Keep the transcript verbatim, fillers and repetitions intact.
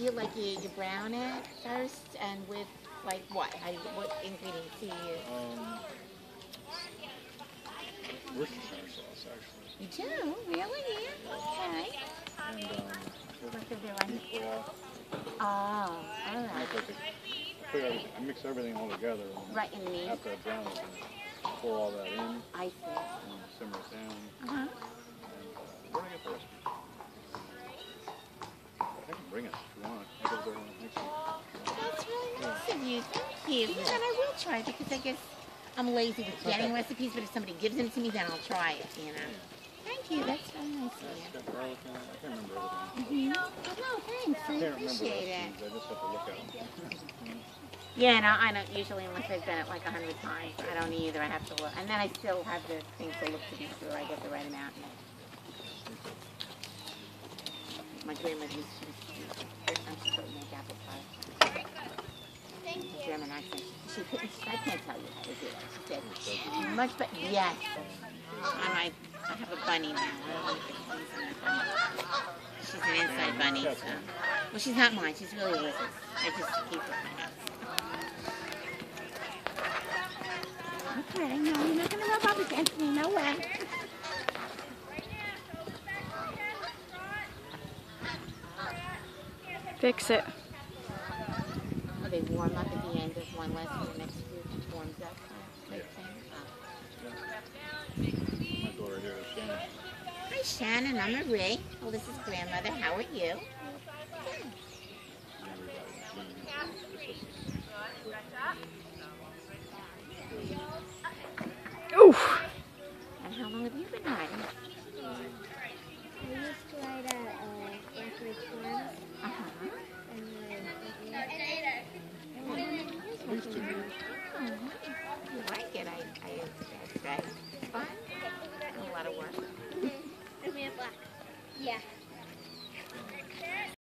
you like you, you brown it first, and with like what? How do you, what ingredients do you use? Um, Worcestershire sauce, actually. You do? Really? Yeah. Okay. And um, What else is there on beef here? broth. Oh, all And right. I, put the, I, put everything, I mix everything all together. And Right in the meat? after I brown it, I pour all that in I see. and simmer it down. Uh-huh. And uh, where did I get the recipe? I can bring it if you want. I'll go there next week. That's really nice of you. Thank you. Yeah, and I will try because I guess I'm lazy with getting recipes, but if somebody gives them to me, then I'll try it, you know. Thank you. That's very nice of you. It's got garlic in it. I can't remember everything. Mm-hmm. Oh, no, thanks. I I can't remember appreciate it. recipes. I just have to look at them. Yeah, no, I don't usually, unless I've done it like a hundred times. I don't either. I have to look. And then I still have the things to look to be sure I get the right amount. My grandmother used to, I'm supposed to make apple pie. Thank you. German accent. She couldn't, I can't tell you how to do it. She said, much better. Yes. And I, I have a bunny now. I don't know if it's an inside bunny. She's an inside bunny, so. Well, she's not mine. She's really Lyss's. I just keep her in my house. Okay, no, you're not going to rub up against me. No way. Fix it. Oh, they warm up at the end of one lesson. The next group warms up. Type thing. Oh. My daughter here is Shannon. Hi, Shannon. I'm Marie. Well, this is grandmother. How are you? Oof. And how long have you been riding? I used to ride at uh, Anchorage Farms. Uh-huh. And then At least two years. Oh, you like it, I, I expect, right? It's fun. A lot of work. yeah.